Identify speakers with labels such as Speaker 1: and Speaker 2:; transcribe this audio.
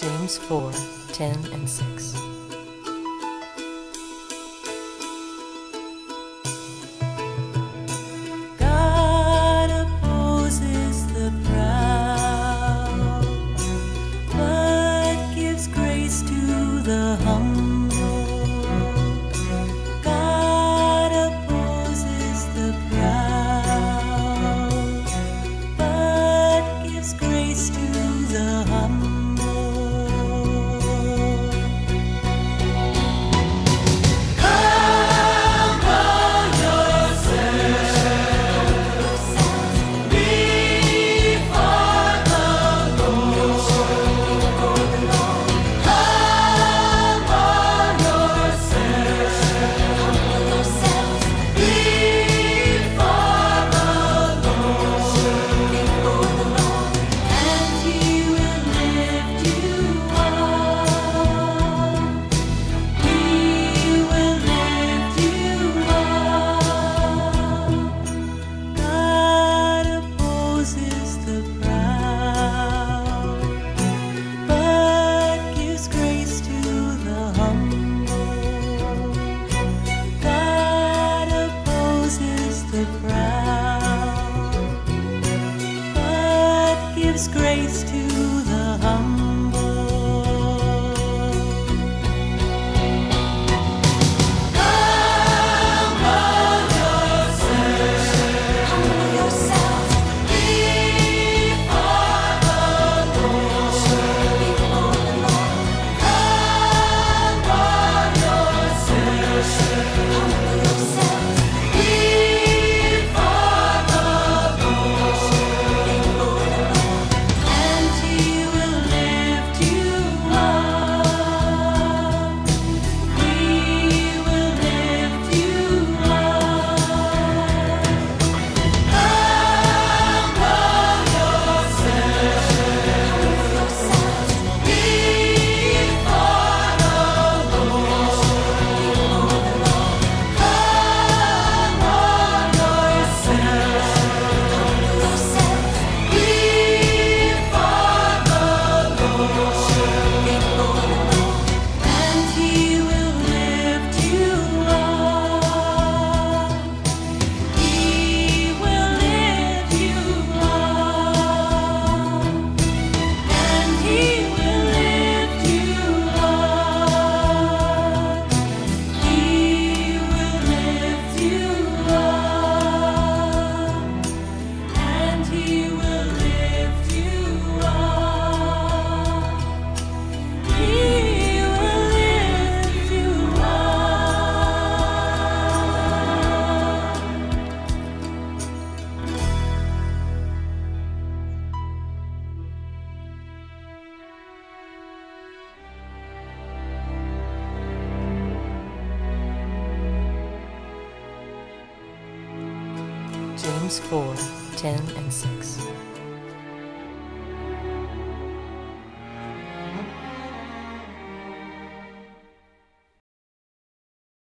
Speaker 1: James 4:10-6.
Speaker 2: God opposes the proud, but gives grace to the humble. God opposes the proud, but gives grace to the humble. The proud, but gives grace to the humble. Humble yourself before the Lord. Humble yourself.
Speaker 1: James 4:10-6.